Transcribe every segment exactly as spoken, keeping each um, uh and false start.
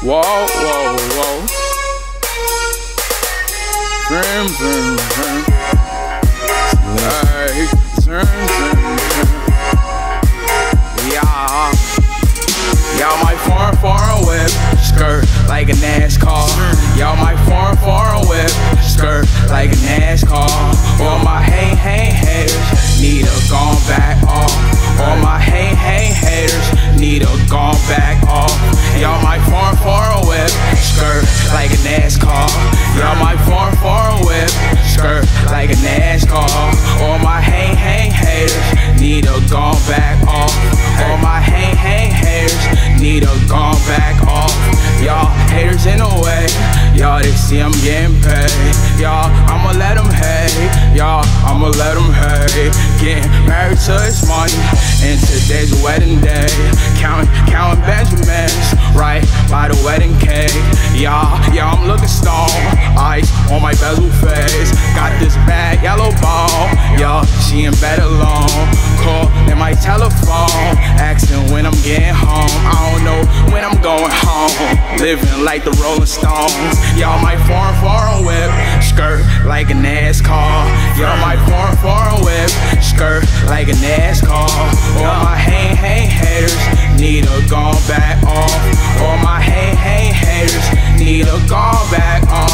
Whoa, whoa, whoa. Vroom, vroom, vroom. Hey, vroom, vroom, vroom. Yeah. Y'all my foreign, foreign whip, skirt like a NASCAR. Y'all my foreign, foreign whip, skirt like a NASCAR. All my hang, hang haters need a gone back off. All my hang, hang haters need a gone back off. Y'all my foreign, foreign whip, skirt like a NASCAR. Y'all my foreign, foreign whip, skirt like a NASCAR. All my hang, hang haters need a gone back off. All my hang, hang haters need a gone back off. Y'all haters in the way, y'all they see I'm getting paid. Y'all, I'ma let them hate. Y'all, I'ma let them hate. Getting married to his money, and today's a wedding day. Counting, counting Benjamins, right by the wedding cake. Y'all, y'all, I'm looking stone. Ice on my bezel face. Got this bad yellow ball. Y'all, she in bed alone. Call in my telephone, asking when I'm getting home. I don't know when I'm going home. Living like the Rolling Stones. Y'all my foreign, foreign whip, skirt like a NASCAR. Y'all my foreign, foreign whip, skirt like a NASCAR. All my hang, hang haters need a gone back off. All my hang, hang haters need a gone back off.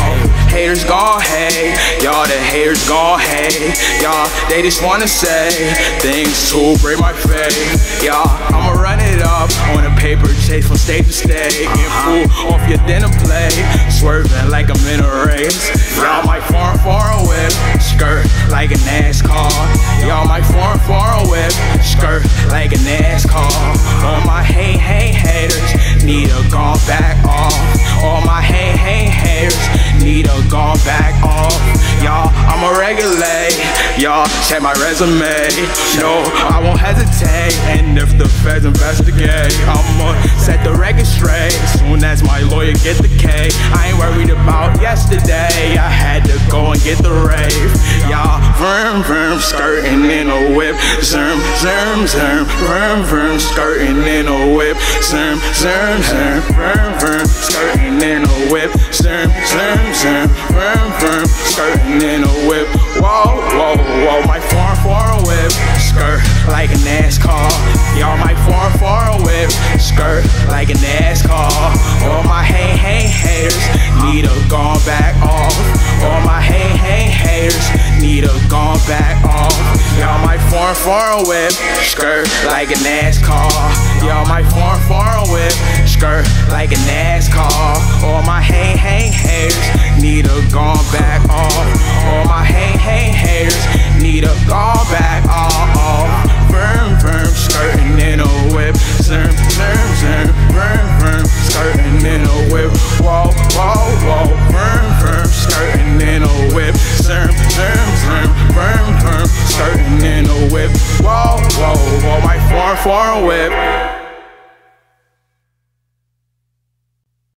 Haters gon' hate, y'all the haters gon' hate. Y'all, they just wanna say things to break my faith. Y'all, I'ma run it up on a paper chase from state to state. Get food off your dinner plate, swerving like I'm in a race. Y'all my foreign, foreign whip, skirt like a NASCAR. Y'all my foreign, foreign whip, skirt like a NASCAR. All my hang, hang haters need a gone back off. All my hang, hang haters need a gone back off. Y'all, I'ma regulate. Y'all, check my resume. No, I won't hesitate. And if the feds investigate, I'ma set the record straight. As soon as my lawyer get the K, I ain't worried about yesterday. I had to go and get the rave. Y'all, vroom, vroom, skirting in a whip. Zerm, zerm, zerm, vroom, vroom, skirting in a whip. Zerm, zerm, zerm, vroom, vroom, skirting in a whip. Zerm, zerm, zerm, vroom, vroom, skirting in a whip. Whoa, whoa, whoa, my foreign, foreign whip, skirt like a NASCAR. Y'all my foreign, foreign whip, skirt like a NASCAR. All my hang, hang haters need a gone back off. All my hang, hang haters need a gone back off. Y'all my foreign, foreign whip, skirt like a NASCAR. Y'all my foreign, foreign whip, skirt like a NASCAR. All my hang, hang haters need a gone back off. All my hang, hang haters need a gone back off. Vroom, vroom, skirting in a whip. Zerm, zerm, zerm, vroom, vroom, skirting in a whip. Whoa, whoa, whoa, vroom, vroom, skirting in a whip. Zerm, zerm, zerm, vroom, vroom, skirting in a whip. Whoa, whoa, whoa, my foreign, foreign whip,